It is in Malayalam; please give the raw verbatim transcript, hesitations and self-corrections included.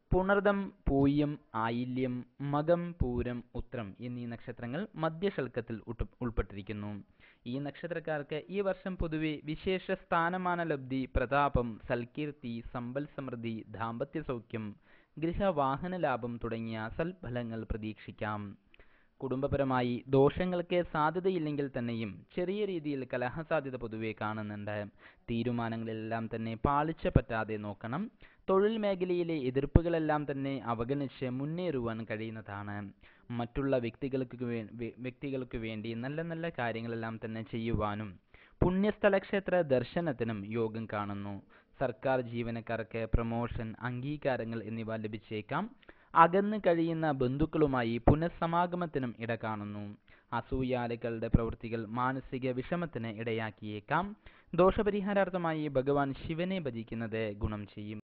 പുണർദം, പൂയം, ആയില്യം, മകം, പൂരം, ഉത്രം എന്നീ നക്ഷത്രങ്ങൾ മധ്യശൽക്കത്തിൽ ഉൾപ്പെട്ടിരിക്കുന്നു. ഈ നക്ഷത്രക്കാർക്ക് ഈ വർഷം പൊതുവെ വിശേഷ സ്ഥാനമാന ലബ്ധി, പ്രതാപം, സൽകീർത്തി, സമ്പൽ സമൃദ്ധി, ദാമ്പത്യ സൗഖ്യം, ഗൃഹവാഹന ലാഭം തുടങ്ങിയ സൽഫലങ്ങൾ പ്രതീക്ഷിക്കാം. കുടുംബപരമായി ദോഷങ്ങൾക്ക് സാധ്യതയില്ലെങ്കിൽ തന്നെയും ചെറിയ രീതിയിൽ കലഹസാധ്യത പൊതുവെ കാണുന്നുണ്ട്. തീരുമാനങ്ങളിലെല്ലാം തന്നെ പാളിച്ച പറ്റാതെ നോക്കണം. തൊഴിൽ മേഖലയിലെ എതിർപ്പുകളെല്ലാം തന്നെ അവഗണിച്ച് മുന്നേറുവാൻ കഴിയുന്നതാണ്. മറ്റുള്ള വ്യക്തികൾക്ക് വേ വ്യക്തികൾക്ക് വേണ്ടി നല്ല നല്ല കാര്യങ്ങളെല്ലാം തന്നെ ചെയ്യുവാനും പുണ്യസ്ഥലക്ഷേത്ര ദർശനത്തിനും യോഗം കാണുന്നു. സർക്കാർ ജീവനക്കാർക്ക് പ്രമോഷൻ, അംഗീകാരങ്ങൾ എന്നിവ ലഭിച്ചേക്കാം. അകന്ന് കഴിയുന്ന ബന്ധുക്കളുമായി പുനഃസമാഗമത്തിനും ഇട കാണുന്നു. അസൂയാലുക്കളുടെ പ്രവൃത്തികൾ മാനസിക വിഷമത്തിന് ഇടയാക്കിയേക്കാം. ദോഷപരിഹാരാർത്ഥമായി ഭഗവാൻ ശിവനെ ഭജിക്കുന്നത് ഗുണം ചെയ്യും.